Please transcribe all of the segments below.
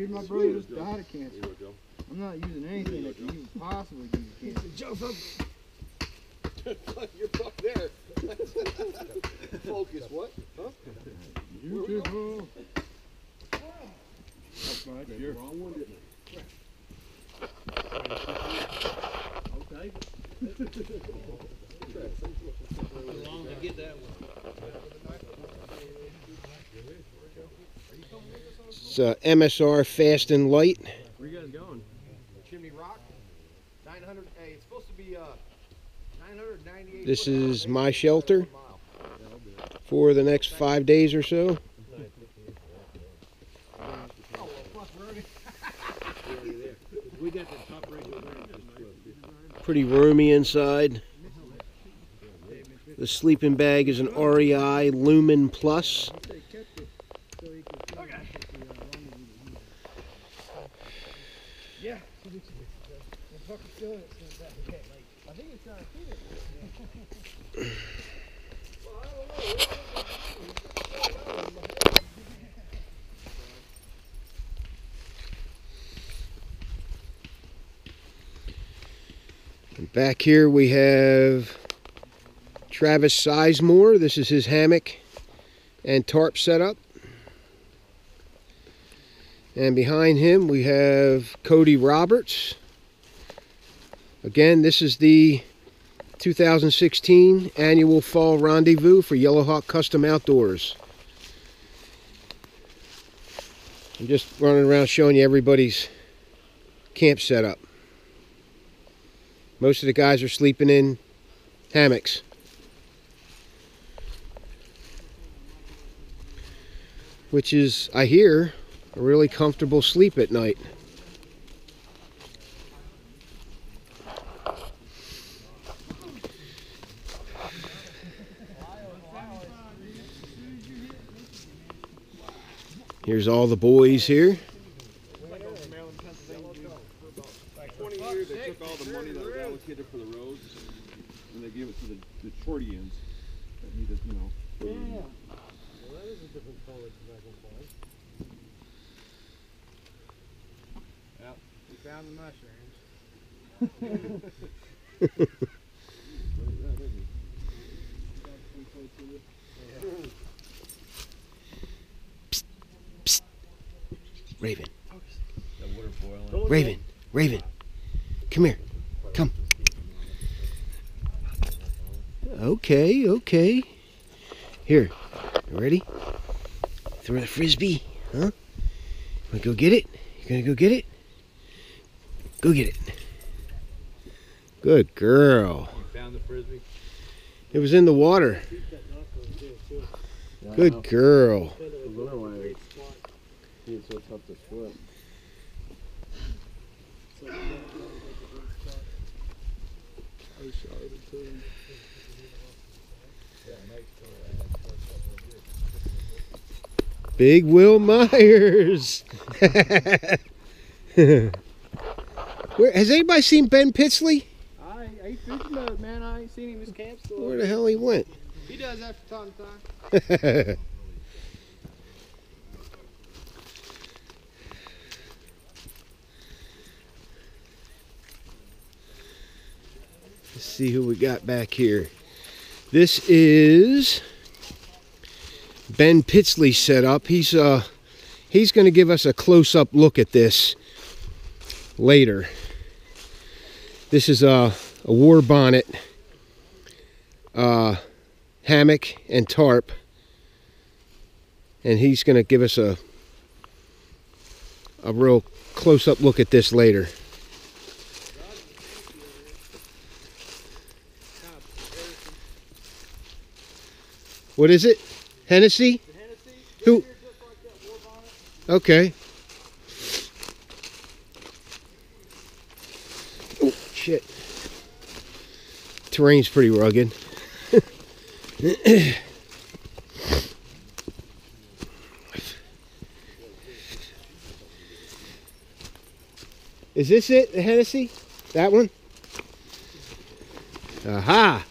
dude, my brother just died of cancer. I'm not using anything that can even possibly give you cancer. Joseph! You're up there. Focus, what? Huh? Beautiful. That's right, you're wrong one, didn't Okay. How long to get that one? It's MSR Fast and Light. Where you guys going? Chimney Rock. 900. Hey, it's supposed to be 998. This is my shelter for the next 5 days or so. We got the top right over there. Pretty roomy inside. The sleeping bag is an REI Lumen Plus. Yeah. I think it's trying to feed it. And back here we have Travis Sizemore. This is his hammock and tarp setup. And behind him we have Cody Roberts. Again, this is the 2016 annual fall rendezvous for Yellowhawk Custom Outdoors. I'm just running around showing you everybody's camp setup. Most of the guys are sleeping in hammocks. Which is, I hear, a really comfortable sleep at night. Here's all the boys here. 20 years they took all the money that was allocated for the roads and they gave it to the Detroitians that needed, you know. Yeah. Well, that is a different color tobacco plant. Yep, we found the mushrooms. Raven. Water Raven. Raven. Come here. Come. Okay, okay. Here. You ready? Throw the frisbee. Huh? Wanna go get it? You gonna go get it? Go get it. Good girl. You found the frisbee? It was in the water. Good girl. It's so tough to swim. Big Will Myers. Where, has anybody seen Ben Pitsley? He's fishing mode, man. I ain't seen him in his camp store. Where the hell he went? He does that from time to time. Let's see who we got back here. This is Ben Pitsley's setup. He's going to give us a close-up look at this later. This is a war bonnet, hammock, and tarp, and he's going to give us a real close-up look at this later. What is it? Hennessy? Who? Okay. Oh, shit. Terrain's pretty rugged. Is this it, the Hennessy? That one? Aha!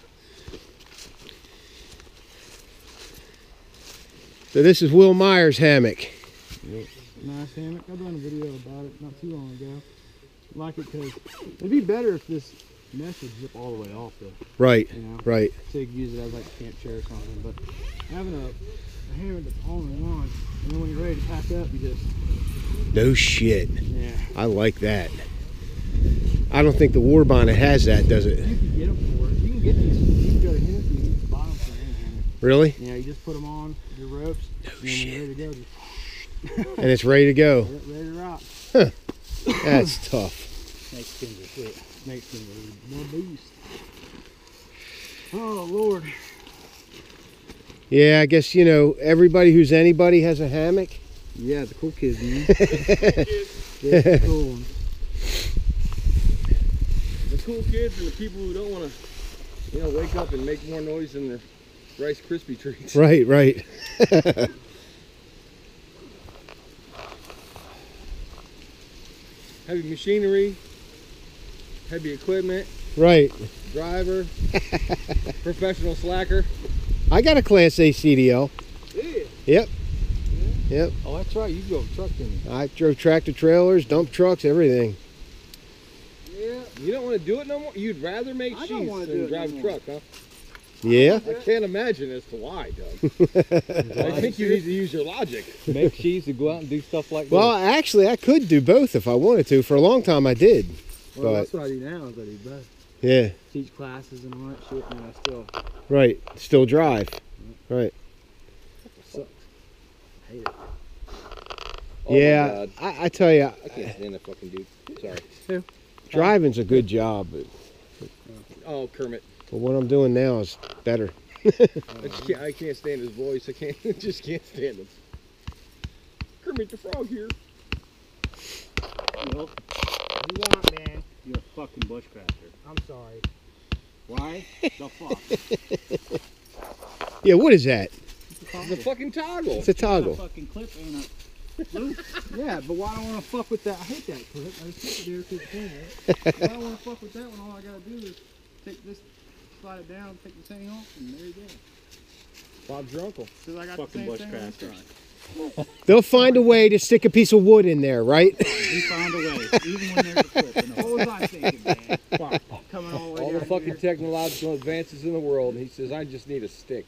So this is Will Myers' hammock. nice hammock. I've done a video about it not too long ago. I like it because it'd be better if this mesh would zip all the way off though. Right, you know? right. So you could use it as like a camp chair or something. But having a hammock that's all in one, and then when you're ready to pack up, you just... No shit. Yeah. I like that. I don't think the war bonnet has that, does it? You can get them for it. You can get these. You can go to Hennessy and get the bottom for any hammock. Really? Yeah, you just put them on your ropes. No and shit. when you're ready to go, just... And it's ready to go. ready to rock. Huh. That's tough. Snake skins are sweet. Snake skins are more beast. Oh, Lord. Yeah, I guess, you know, everybody who's anybody has a hammock. Yeah, the cool kids, man. Yeah, the cool ones. The cool kids and the people who don't want to, you know, wake up and make more noise than the Rice Krispie treats. Right, right. Heavy machinery, heavy equipment, Right. driver, professional slacker. I got a Class A CDL. Yeah. Yep. Yep. Oh, that's right. You drove a truck, didn't you? I drove tractor trailers, dump trucks, everything. Yeah. You don't want to do it no more? You'd rather make I don't sheets wanna do than it drive no a more. truck, huh? Yeah. I can't imagine as to why, Doug. I think you need to use your logic. Make sheets to go out and do stuff like Well, actually, I could do both if I wanted to. For a long time, I did. Well, But- that's what I do now. Is I do both. Yeah. Teach classes and all that shit, and I still Right. Still drive. Right. sucks. I hate it. Oh my Yeah. God. I tell you, I can't stand that fucking dude. Sorry. driving's a good job, but Oh, Kermit. what I'm doing now is better. I can't stand his voice. Just can't stand him. Kermit the Frog here. You know, What do you want, man? you're a fucking bushcrafter. I'm sorry. Why? The fuck? Yeah, what is that? The fucking toggle. It's a toggle. That fucking clip ain't a... Yeah, but why do I want to fuck with that? I hate that clip. I just put it there to the thing, right? Why do I want to fuck with that when all I gotta do is take this, slide it down, take the thing off, and there you go. Bob's your uncle. Because I got Fucking the same thing on bushcrafters. this side. They'll find a way to stick a piece of wood in there, right? We found a way, even when there's a clip. In the What was I thinking, man? Coming all the way All the down fucking here. technological advances in the world, and he says, I just need a stick.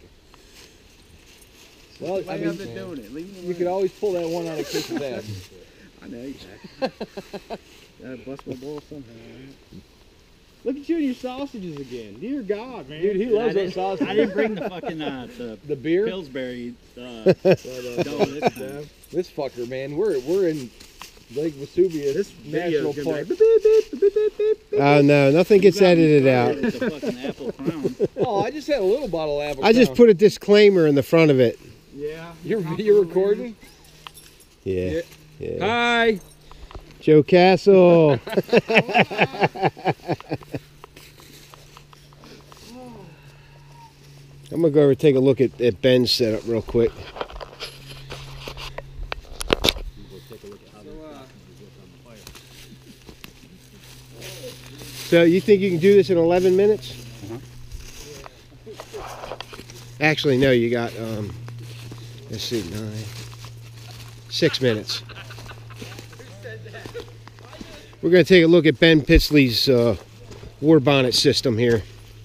Well, Why I you have mean, been doing it? Leave me you alone. could always pull that one out of Chris's ass. I know you can. Gotta bust my balls somehow. Right? Look at you and your sausages again. Dear God, man. Dude, he loves those sausages. I didn't bring the fucking, The beer? Pillsbury, dough this time. This fucker, man, we're in Lake Vesuvius This National video's Park. gonna be Oh, no, nothing gets edited out. It's a fucking apple crown. Oh, I just had a little bottle of apple. I just Crown. put a disclaimer in the front of it. Yeah. You're recording? Yeah. Yeah. Hi. Joe Castle. I'm gonna go over and take a look at Ben's setup real quick. So you think you can do this in 11 minutes? Actually, no. You got let's see, 6 minutes. We're gonna take a look at Ben Pitsley's war bonnet system here.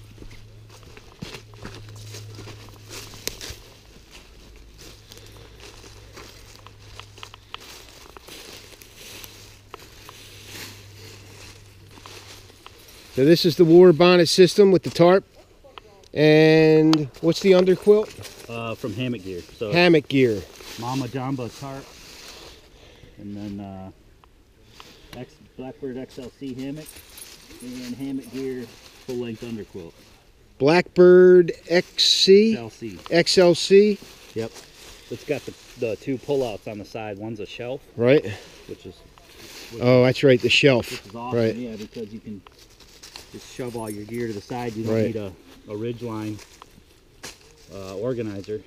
So this is the war bonnet system with the tarp. And what's the underquilt? From Hammock Gear. So Hammock gear. Mama Jamba tarp. And then Blackbird XLC hammock. And Hammock Gear full-length underquilt. Blackbird XC? XLC. XLC? Yep. It's got the two pullouts on the side. One's a shelf, Right. which is Oh, that's right, the shelf. which is awesome. Right. Yeah, because you can just shove all your gear to the side. You don't Right. need a ridgeline organizer.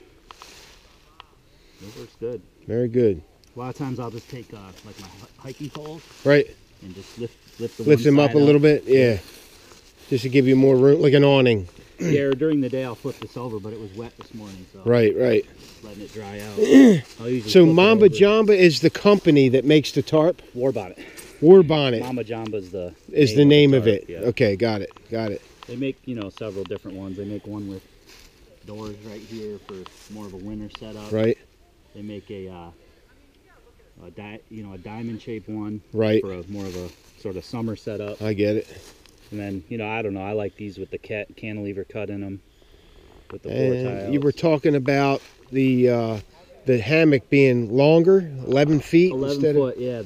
It works good. Very good. A lot of times I'll just take like my hiking poles Right. and just lift the Lift one them up side a little bit. Yeah. Just to give you more room, like an awning. Yeah, during the day I'll flip this over, but it was wet this morning, so Right, right. letting it dry out. I'll usually So flip it Mamba over. Jamba is the company that makes the tarp? War Bonnet. War Bonnet Mamba Jamba's the name of tarp, it. yeah. Okay, got it, got it. They make, you know, several different ones. They make one with doors right here for more of a winter setup. Right, They make a diamond shaped one right. for more of a sort of summer setup. I get it. And then, you know, I don't know, I like these with the cantilever cut in them, with the 4 tiles. And you were talking about the hammock being longer, 11 feet 11 instead foot, yeah.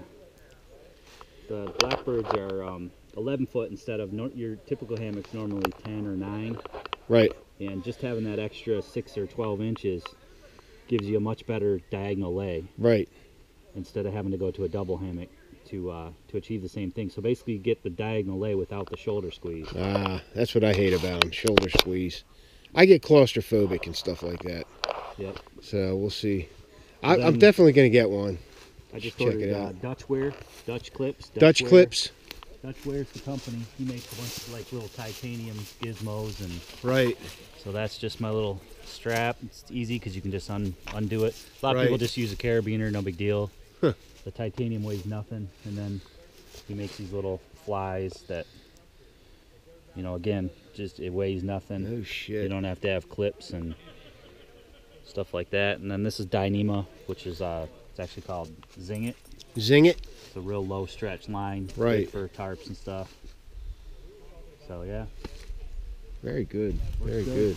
The Blackbirds are 11 foot instead of your typical hammock's normally 10 or 9. Right. And just having that extra 6 or 12 inches gives you a much better diagonal lay Right. instead of having to go to a double hammock to achieve the same thing. So basically you get the diagonal lay without the shoulder squeeze. Ah, that's what I hate about them, shoulder squeeze. I get claustrophobic and stuff like that. Yep. So we'll see. And I'm then- definitely going to get one. I just Check ordered it out. Dutch clips. Dutch clips. Dutchware's the company. He makes a bunch of like little titanium gizmos, and Right. so that's just my little strap. It's easy because you can just undo it. A lot of Right. people just use a carabiner, no big deal. Huh. The titanium weighs nothing, and then he makes these little flies that, you know, again, just it weighs nothing. Oh You shit. don't have to have clips and stuff like that. And then this is Dyneema, which is it's actually called Zing It. Zing it. It's a real low stretch line, Right. good for tarps and stuff. So yeah. Very good. Very good.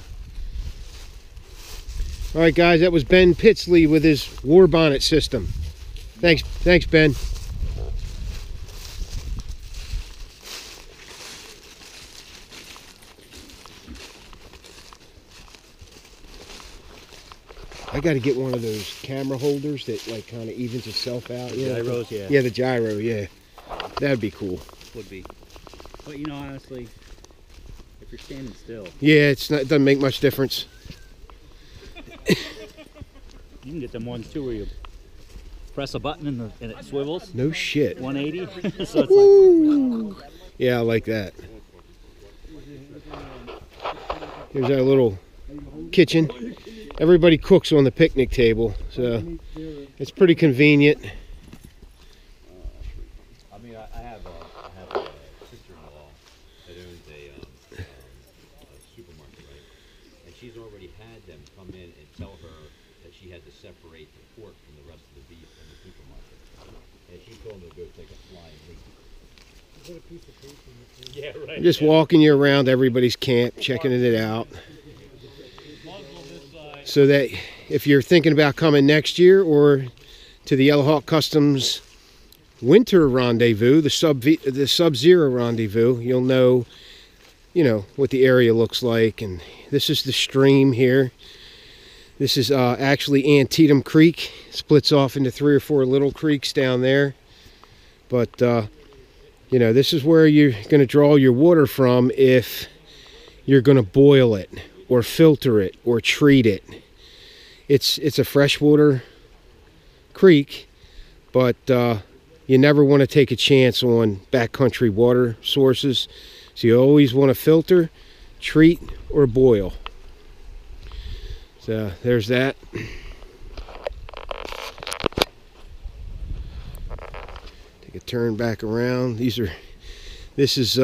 All right, guys, that was Ben Pitsley with his War Bonnet system. Thanks, Ben. I got to get one of those camera holders that like kind of evens itself out. Gyros, yeah. Yeah, the gyro, yeah. That'd be cool. Would be. But you know, honestly, if you're standing still, Yeah, it doesn't make much difference. you can get them ones too where you press a button and it swivels No shit. 180. So it's Woo! Yeah, I like that. Here's our little kitchen. Everybody cooks on the picnic table, so it's pretty convenient. I mean, I have a sister-in-law that owns a supermarket, right? And she's already had them come in and tell her that she had to separate the pork from the rest of the beef in the supermarket. And she told them to go take a flying leap. Yeah, right. I'm just walking you around everybody's camp, checking it out. So that if you're thinking about coming next year or to the Yellow Hawk Customs winter rendezvous, the Sub-Zero rendezvous, you'll know, you know, what the area looks like. And this is the stream here. This is actually Antietam Creek. Splits off into 3 or 4 little creeks down there. But, you know, this is where you're going to draw your water from if you're going to boil it or filter it or treat it. It's a freshwater creek, but you never want to take a chance on backcountry water sources. So you always want to filter, treat, or boil. So there's that. Take a turn back around. This is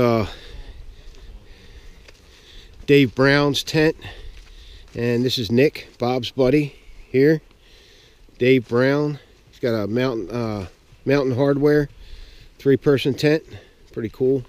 Dave Brown's tent, and this is Nick, Bob's buddy here. Dave Brown. He's got a Mountain Hardware 3-person tent. Pretty cool.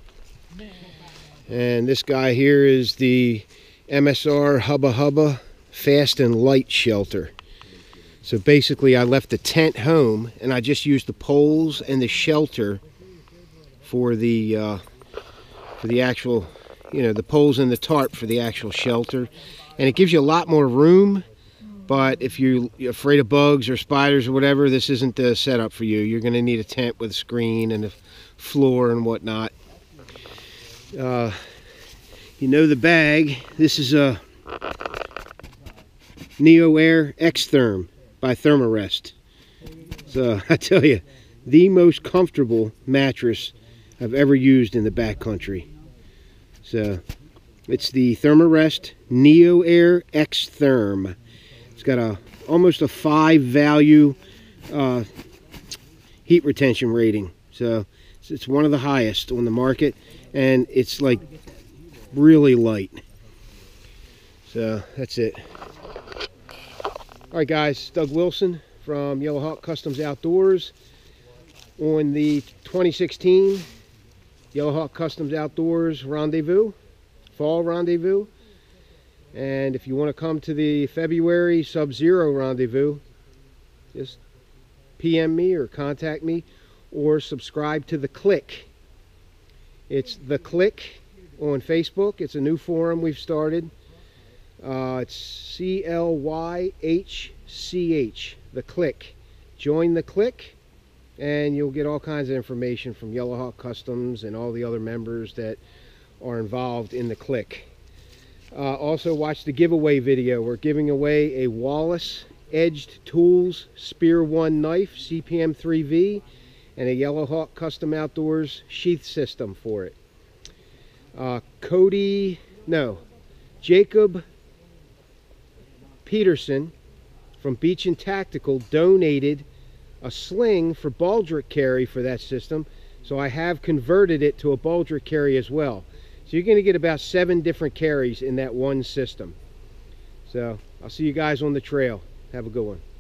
And this guy here is the MSR Hubba Hubba Fast and Light Shelter. So basically I left the tent home and I just used the poles and the shelter for the actual, you know, the poles and the tarp for the actual shelter. And it gives you a lot more room, but if you're afraid of bugs or spiders or whatever, this isn't the setup for you. You're going to need a tent with a screen and a floor and whatnot. You know the bag. This is a Neo Air X-Therm by Thermarest. So I tell you, the most comfortable mattress I've ever used in the backcountry. So It's the Thermarest Neo Air X Therm. It's got almost a 5 value heat retention rating. So it's one of the highest on the market, and it's like really light. So that's it. Alright guys, Doug Wilson from Yellow Hawk Customs Outdoors on the 2016 Yellow Hawk Customs Outdoors Rendezvous, Fall Rendezvous. And if you want to come to the February Sub-Zero Rendezvous, just PM me or contact me, or subscribe to The Click. It's The Click on Facebook. It's a new forum we've started. It's CLYHCH, The Click. Join The Click, and you'll get all kinds of information from Yellow Hawk Customs and all the other members that are involved in The Click. Also watch the giveaway video. We're giving away a Wallace Edged Tools Spear 1 knife, CPM 3V, and a Yellow Hawk Custom Outdoors sheath system for it. Jacob Peterson from Beach and Tactical donated a sling for baldric carry for that system, so I have converted it to a baldric carry as well. So you're going to get about 7 different carries in that one system. So I'll see you guys on the trail. Have a good one.